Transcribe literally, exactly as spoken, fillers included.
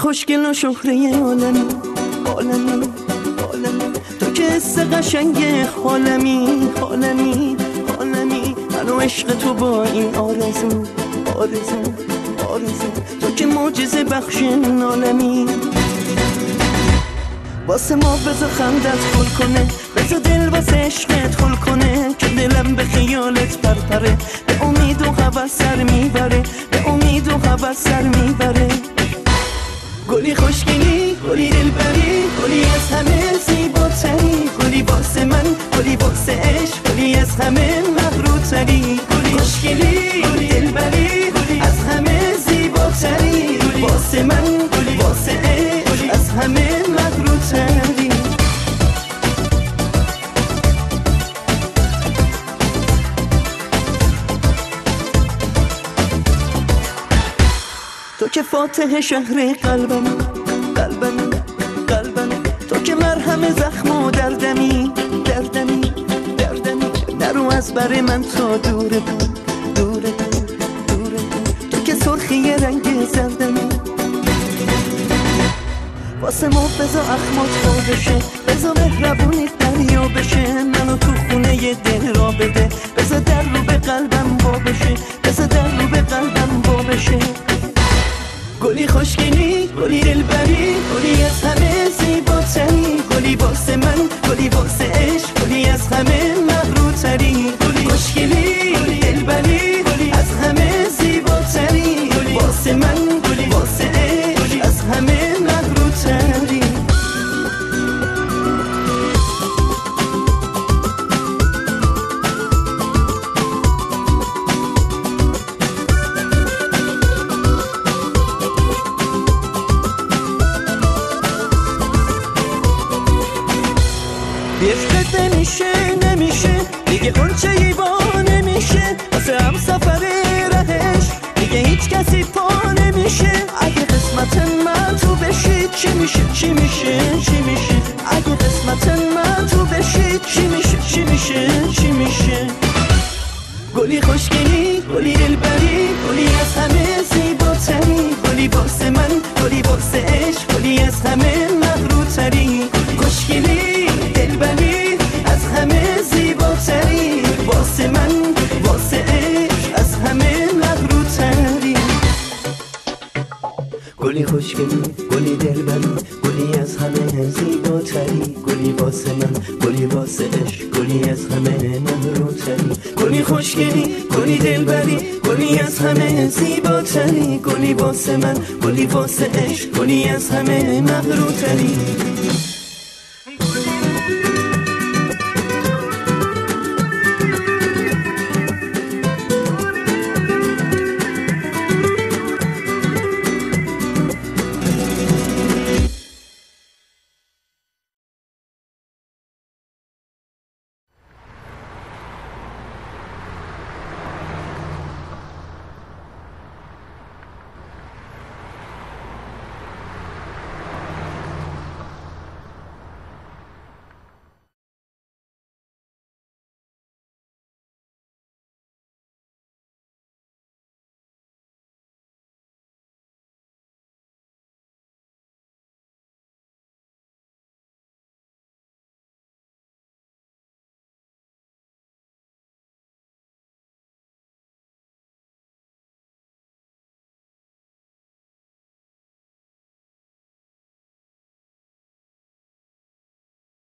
خوشگل و شهره عالمی عالمی عالمی، تو که حس قشنگ حالمی حالمی حالمی، منو عشق تو با این آرزو آرزو آرزو، تو که معجزه بخش عالمی. واسه ما بذار خندت خل کنه، بذار دل واسه عشقت خل کنه، که دلم به خیالت پرپره، به امید و هوس سر میبره، به امید و هوس سر میبره. گلی خوشگلی، گلی دلبری، گلی از همه زیباتری، گلی واسه من، گلی واسه عشق، گلی از همه مغروتری. گلی خوشگلی، گلی دلبری، گلی از همه زیباتری، واسه من، گلی واسه عشق، از همه مغروتری. تو که فاتح شهر قلبم قلبم قلبم، تو که مرهم زخم و دردمی دردمی دردمی، نرو از بر من تا دور دور دور دور دور، تو که سرخی رنگ زردمی. واسه ما بذار اخمات خود بشه، بذار مهربونی دریا بشه، منو تو خونه ی دل را بده، بذار در رو به قلبم با بشه، بذار در رو به قلبم با بشه. گلی خوشگلی، گلی دلبری، گلی از همه زیباتری، گلی واسه من، گلی واسه عشق، گلی از همه مغروتری. گلی خوشگلی، گلی دلبری، گلی از همه زیباتری، واسه من، گلی واسه عشق، از همه مغروتری. عشقت نمیشه نمیشه دیگه، اون چه ایوا نمیشه، واسه هم سفر رهش دیگه هیچ کسی پا نمیشه. اگه قسمت من تو بشی چی میشه چی میشه چی میشه، اگه قسمت من تو بشی چی میشه چی میشه چی میشه. گلی خوشگلی، گلی دلبری، گلی از همه زیباتری، گلی واسه من، گلی واسه عشق، گلی از همه مغروتری. خوشگلی، دلبری، از همه زیباتری، واسه من، واسه عشق، از همه مغروتری. گلی خوشگلی، گلی دلبری، گلی از همه زیباتری، گلی واسه من، گلی واسه عشق، گلی از همه مغروتری. گلی خوشگلی، گلی دلبری، گلی از همه زیباتری، گلی واسه من، گلی واسه عشق، گلی از همه مغروتری.